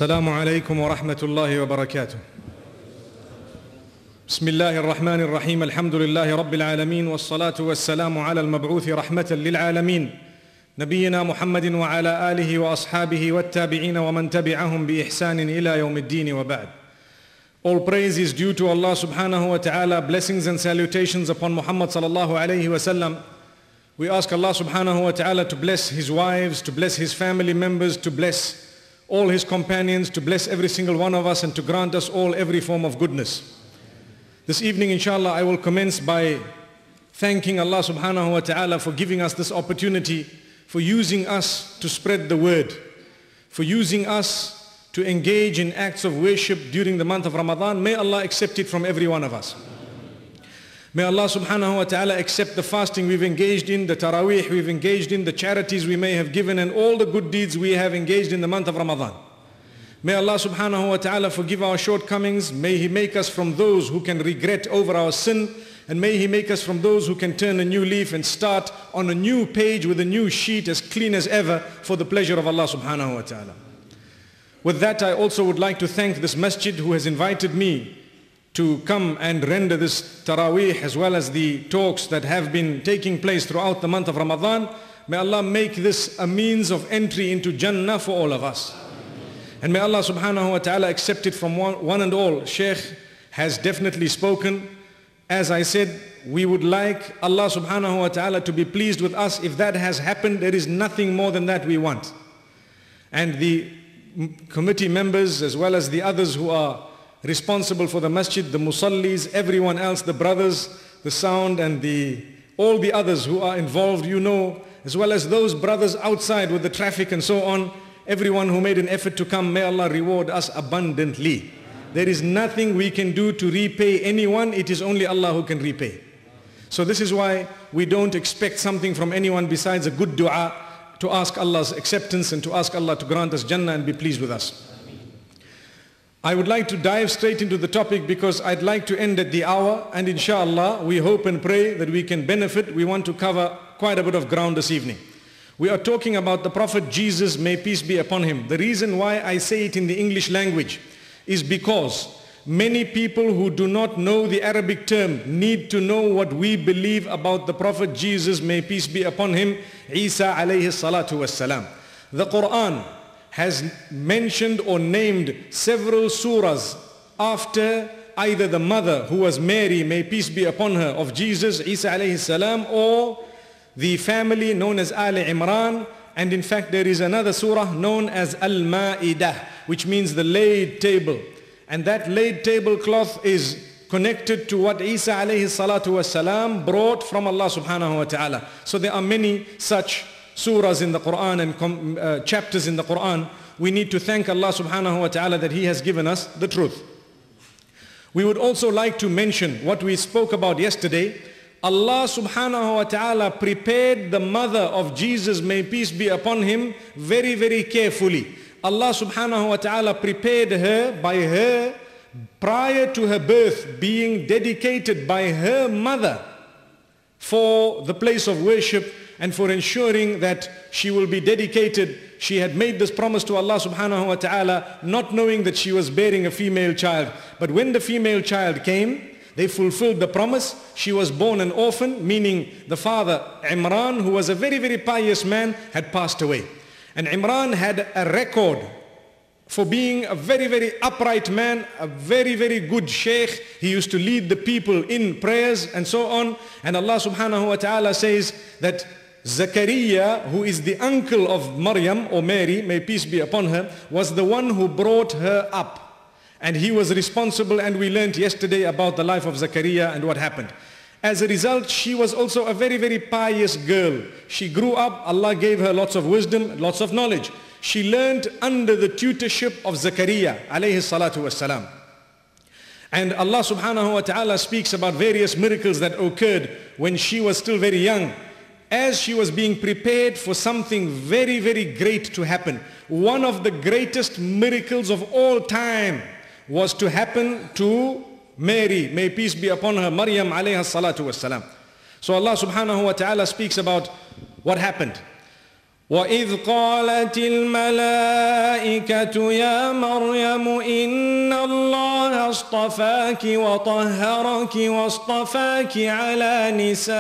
السلام عليكم ورحمة الله وبركاته. بسم الله الرحمن الرحيم. الحمد لله رب العالمين، والصلاة والسلام على المبعوث رحمة للعالمين نبينا محمد وعلى آله وأصحابه والتابعين ومن تبعهم بإحسان إلى يوم الدين وبعد. All praise is due to Allah subhanahu wa ta'ala. Blessings and salutations upon Muhammad sallallahu alayhi wa sallam. We ask Allah subhanahu wa ta'ala to bless his wives, to bless his family members, to bless all his companions, to bless every single one of us, and to grant us all every form of goodness. This evening, inshallah, I will commence by thanking Allah subhanahu wa ta'ala for giving us this opportunity, for using us to spread the word, for using us to engage in acts of worship during the month of Ramadan. May Allah accept it from every one of us. May Allah subhanahu wa ta'ala accept the fasting we've engaged in, the taraweeh we've engaged in, the charities we may have given, and all the good deeds we have engaged in the month of Ramadan. May Allah subhanahu wa ta'ala forgive our shortcomings. May He make us from those who can regret over our sin, and may He make us from those who can turn a new leaf and start on a new page with a new sheet as clean as ever for the pleasure of Allah subhanahu wa ta'ala. With that, I also would like to thank this masjid who has invited me to come and render this taraweeh as well as the talks that have been taking place throughout the month of Ramadan. May Allah make this a means of entry into Jannah for all of us. And may Allah subhanahu wa ta'ala accept it from one and all. Sheikh has definitely spoken. As I said, we would like Allah subhanahu wa ta'ala to be pleased with us. If that has happened, there is nothing more than that we want. And the committee members as well as the others who are responsible for the masjid, the musallis, everyone else, the brothers, the sound, and all the others who are involved, you know, as well as those brothers outside with the traffic and so on, everyone who made an effort to come, may Allah reward us abundantly. There is nothing we can do to repay anyone. It is only Allah who can repay. So this is why we don't expect something from anyone besides a good dua, to ask Allah's acceptance and to ask Allah to grant us Jannah and be pleased with us. I would like to dive straight into the topic because I'd like to end at the hour, and inshallah we hope and pray that we can benefit. We want to cover quite a bit of ground this evening. We are talking about the Prophet Jesus, may peace be upon him. The reason why I say it in the English language is because many people who do not know the Arabic term need to know what we believe about the Prophet Jesus, may peace be upon him, Isa alayhi salatu wassalam. The Quran has mentioned or named several surahs after either the mother, who was Mary, may peace be upon her, of Jesus, Isa alayhi salam, or the family known as Al Imran. And in fact there is another surah known as Al-Ma'idah, which means the laid table. And that laid tablecloth is connected to what Isa alayhi salatu wasalam brought from Allah subhanahu wa ta'ala. So there are many such surahs in the Quran and chapters in the Quran. We need to thank Allah subhanahu wa ta'ala that He has given us the truth. We would also like to mention what we spoke about yesterday. Allah subhanahu wa ta'ala prepared the mother of Jesus, may peace be upon him, very, very carefully. Allah subhanahu wa ta'ala prepared her by her, prior to her birth, being dedicated by her mother for the place of worship and for ensuring that she will be dedicated. She had made this promise to Allah subhanahu wa ta'ala, not knowing that she was bearing a female child. But when the female child came, they fulfilled the promise. She was born an orphan, meaning the father, Imran, who was a very, very pious man, had passed away. And Imran had a record for being a very, very upright man, a very, very good sheikh. He used to lead the people in prayers and so on. And Allah subhanahu wa ta'ala says that Zakaria, who is the uncle of Maryam or Mary, may peace be upon her, was the one who brought her up. And he was responsible, and we learned yesterday about the life of Zakaria and what happened. As a result, she was also a very, very pious girl. She grew up, Allah gave her lots of wisdom, lots of knowledge. She learned under the tutorship of Zakaria alayhi salatu wassalam. And Allah subhanahu wa ta'ala speaks about various miracles that occurred when she was still very young, as she was being prepared for something very, very great to happen. One of the greatest miracles of all time was to happen to Mary, may peace be upon her, Maryam alayha salatu wassalam. So Allah subhanahu wa ta'ala speaks about what happened. وَإِذْ قَالَتِ الْمَلَائِكَةُ يَا مَرْيَمُ إِنَّ اللَّهَ اصْطَفَاكِ وَطَهَّرَكِ وَاصْطَفَاكِ عَلَى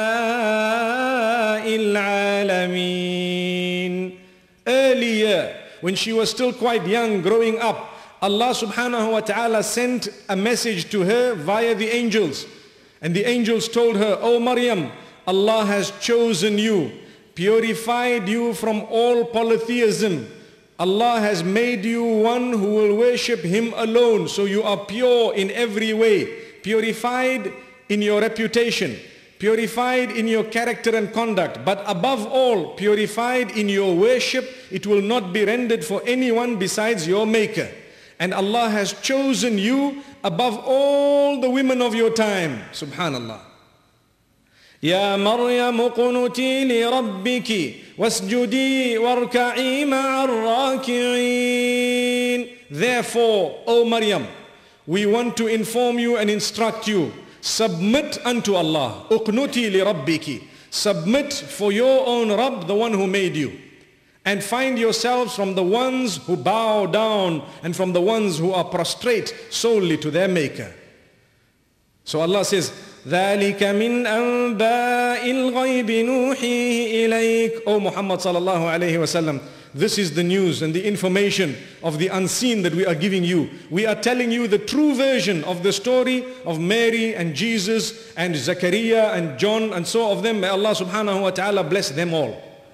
نِسَاءِ الْعَالَمِينَ. Earlier, when she was still quite young, growing up, Allah subhanahu wa ta'ala sent a message to her via the angels. And the angels told her, "O Maryam, Allah has chosen you, purified you from all polytheism. Allah has made you one who will worship Him alone. So you are pure in every way, purified in your reputation, purified in your character and conduct, but above all, purified in your worship. It will not be rendered for anyone besides your Maker. And Allah has chosen you above all the women of your time." Subhanallah. يا مريم اقنتي لربك واسجدي واركعي مع الراكعين. Therefore, O Maryam, we want to inform you and instruct you. Submit unto Allah. اقنتي لربك. Submit for your own Rabb, the one who made you. And find yourselves from the ones who bow down and from the ones who are prostrate solely to their Maker. So Allah says, ذَلِكَ مِنْ أَنْبَاءِ الْغَيْبِ نُوحِيهِ إِلَيْكَ. O Muhammad sallallahu alayhi wasallam, this is the news and the information of the unseen that we are giving you. We are telling you the true version of the story of Mary and Jesus and Zachariah and John and so of them. May Allah subhanahu wa ta'ala bless them all.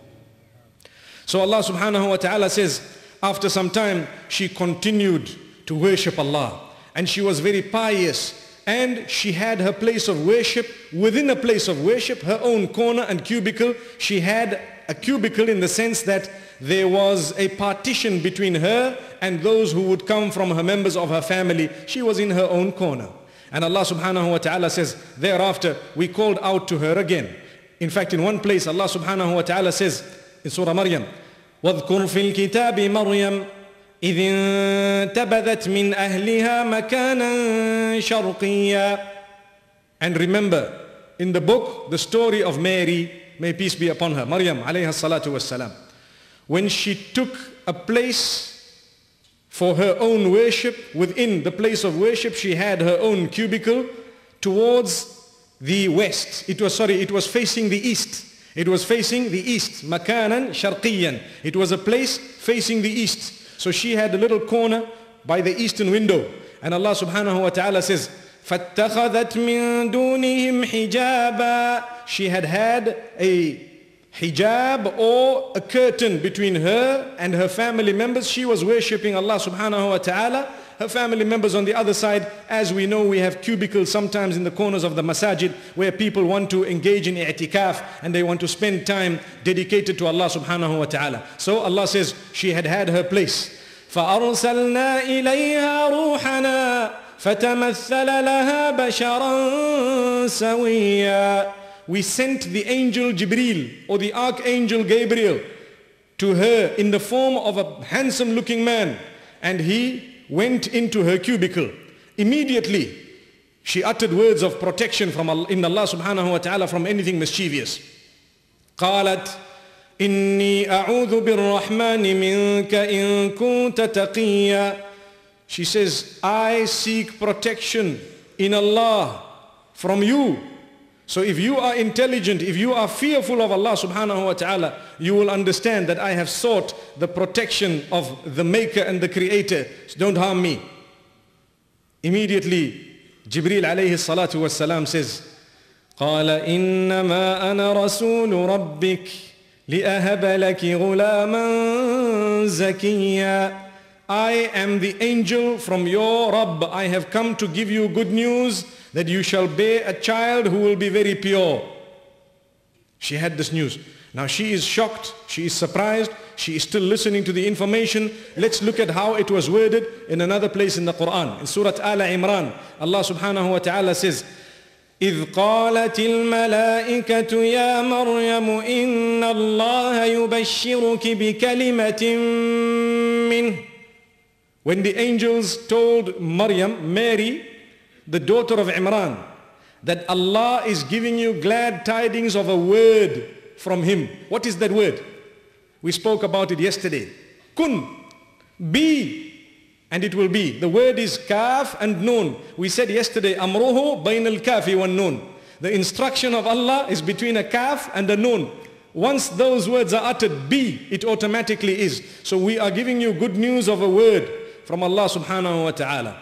So Allah subhanahu wa ta'ala says, after some time she continued to worship Allah, and she was very pious, and she had her place of worship. Within a place of worship, her own corner and cubicle, she had a cubicle in the sense that there was a partition between her and those who would come from her members of her family. She was in her own corner. And Allah subhanahu wa ta'ala says, thereafter we called out to her again. In fact, in one place Allah subhanahu wa ta'ala says in Surah Maryam, وَاذْكُرْ فِي الْكِتَابِ مَرْيَمَ إِذِ انْتَبَذَتْ مِنْ أَهْلِهَا مَكَانًا شَرْقِيًّا. And remember in the book the story of Mary, may peace be upon her, Maryam alayha salatu wassalam, when she took a place for her own worship. Within the place of worship she had her own cubicle towards the west. It was facing the east. It was facing the east. Makanan sharqiyan. It was a place facing the east. So she had a little corner by the eastern window. And Allah subhanahu wa ta'ala says, فَاتَّخَذَتْ مِن دُونِهِمْ حِجَابًا. She had a hijab or a curtain between her and her family members. She was worshipping Allah subhanahu wa ta'ala. Her family members on the other side. As we know, we have cubicles sometimes in the corners of the masajid where people want to engage in i'tikaf and they want to spend time dedicated to Allah subhanahu wa ta'ala. So Allah says she had her place. فَأَرْسَلْنَا إِلَيْهَا رُوحَنَا فَتَمَثَّلَ لَهَا بَشَرًا سَوِيًّا. We sent the angel Jibreel or the archangel Gabriel to her in the form of a handsome looking man, and he went into her cubicle. Immediately she uttered words of protection from Allah, in Allah subhanahu wa ta'ala, from anything mischievous. قالت إني أعوذ بالرحمن منك إن كنت تقيا. She says, I seek protection in Allah from you. So if you are intelligent, if you are fearful of Allah subhanahu wa ta'ala, you will understand that I have sought the protection of the Maker and the Creator. So don't harm me. Immediately Jibreel alayhi salatu wassalam says, قال إنما أنا رسول ربك لأهب لك غلاما زكيا. I am the angel from your Rabb. I have come to give you good news that you shall bear a child who will be very pure. She had this news. Now she is shocked, she is surprised, she is still listening to the information. Let's look at how it was worded in another place in the Quran. In Surah Al-Imran, Allah subhanahu wa ta'ala says, إِذْ قَالَتِ الْمَلَائِكَةُ يَا مَرْيَمُ إِنَّ اللَّهَ يُبَشِّرُكِ بِكَلِمَةٍ مِّنْهُ. When the angels told Maryam, Mary, the daughter of Imran, that Allah is giving you glad tidings of a word from Him. What is that word? We spoke about it yesterday. Kun, be, and it will be. The word is kaf and noon. We said yesterday, amruhu bain al-kafi wa noon. The instruction of Allah is between a kaf and a noon. Once those words are uttered, be, it automatically is. So we are giving you good news of a word from Allah subhanahu wa ta'ala.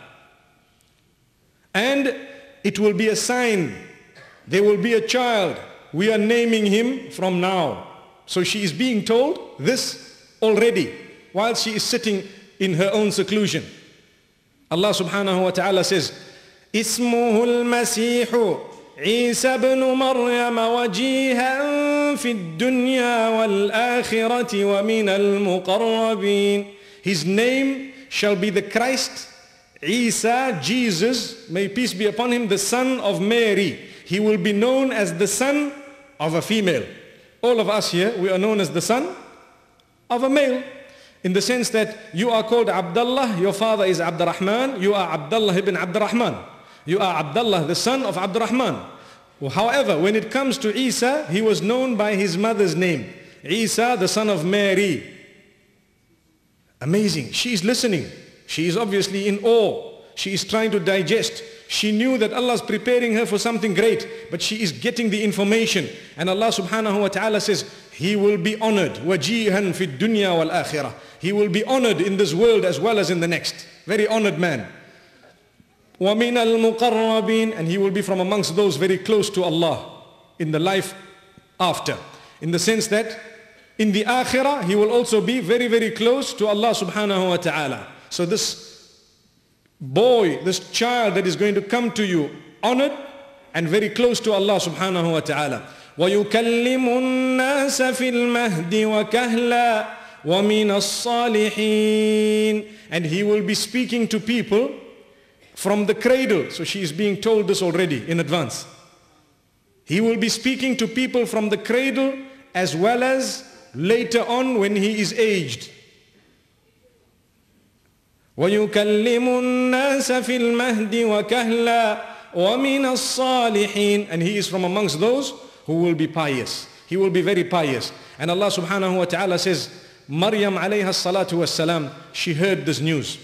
And it will be a sign. There will be a child. We are naming him from now. So she is being told this already while she is sitting in her own seclusion. Allah subhanahu wa ta'ala says, Ismuhu al-Masihu Isa ibn Maryam wajihan fi dunya wal akhirati wa min al-muqarrabin. His name shall be the Christ, Isa, Jesus, may peace be upon him, the son of Mary. He will be known as the son of a female. All of us here, we are known as the son of a male. In the sense that you are called Abdullah, your father is Abdurrahman, you are Abdullah ibn Abdurrahman. You are Abdullah, the son of Abdurrahman. However, when it comes to Isa, he was known by his mother's name. Isa, the son of Mary. Amazing. She is listening. She is obviously in awe. She is trying to digest. She knew that Allah is preparing her for something great, but she is getting the information. And Allah subhanahu wa ta'ala says, he will be honored. وَجِيهًا فِي الدُّنْيَا وَالْآخِرَةِ. He will be honored in this world as well as in the next. Very honored man. وَمِنَ الْمُقَرَّبِينَ. And he will be from amongst those very close to Allah in the life after. In the sense that in the akhirah, he will also be very, very close to Allah subhanahu wa ta'ala. So this boy, this child that is going to come to you, honored and very close to Allah subhanahu wa ta'ala. وَيُكَلِّمُ النَّاسَ فِي الْمَهْدِ وَكَهْلًا وَمِنَ الصَّالِحِينَ. And he will be speaking to people from the cradle. So she is being told this already in advance. He will be speaking to people from the cradle as well as later on when he is aged. وَيُكَلِّمُ النَّاسَ فِي الْمَهْدِ وَكَهْلًا وَمِنَ الصَّالِحِينَ. And he is from amongst those who will be pious. He will be very pious. And Allah subhanahu wa ta'ala says, Maryam alayha salatu wassalam, she heard this news.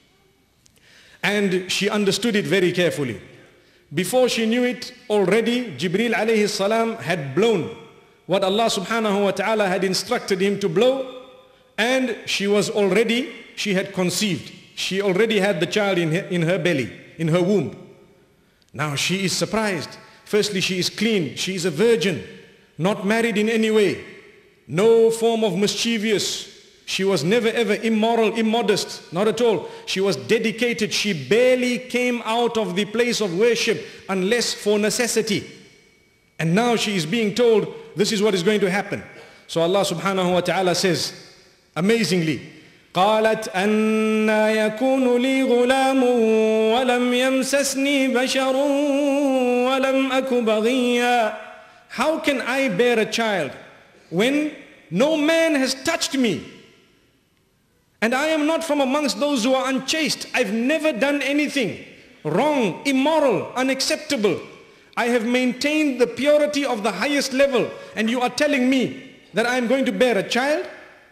And she understood it very carefully. Before she knew it, already Jibreel alayhi salam had blown what Allah subhanahu wa ta'ala had instructed him to blow. And she had conceived. She already had the child in her belly, in her womb. Now she is surprised. Firstly, she is clean. She is a virgin, not married in any way. No form of mischievous. She was never ever immoral, immodest, not at all. She was dedicated. She barely came out of the place of worship unless for necessity. And now she is being told this is what is going to happen. So Allah subhanahu wa ta'ala says, amazingly, قالت أَنَّا يَكُونُ لِي غُلَامٌ وَلَمْ يَمْسَسْنِي بَشَرٌ وَلَمْ أَكُ بَغِيًّا. How can I bear a child when no man has touched me? And I am not from amongst those who are unchaste. I've never done anything wrong, immoral, unacceptable. I have maintained the purity of the highest level. And you are telling me that I am going to bear a child?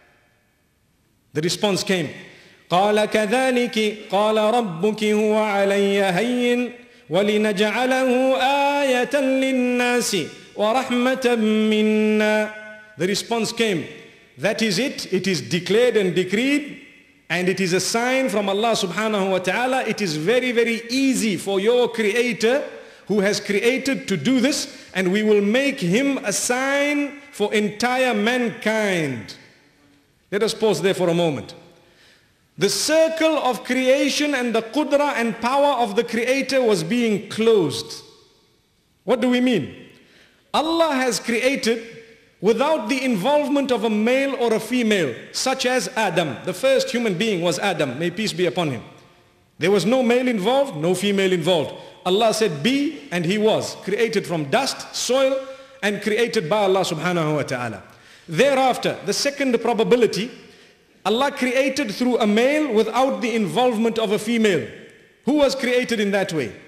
The response came, قال كذلك قال ربك هو علي هين ولنجعله آية للناس ورحمة منا. The response came, that is it. It is declared and decreed, and it is a sign from Allah subhanahu wa ta'ala. It is very, very easy for your Creator who has created to do this, and we will make him a sign for entire mankind. Let us pause there for a moment. The circle of creation and the qudra and power of the Creator was being closed. What do we mean? Allah has created without the involvement of a male or a female, such as Adam. The first human being was Adam, may peace be upon him. There was no male involved, no female involved. Allah said be, and he was created from dust, soil, and created by Allah subhanahu wa ta'ala. Thereafter, the second probability, Allah created through a male without the involvement of a female. Who was created in that way?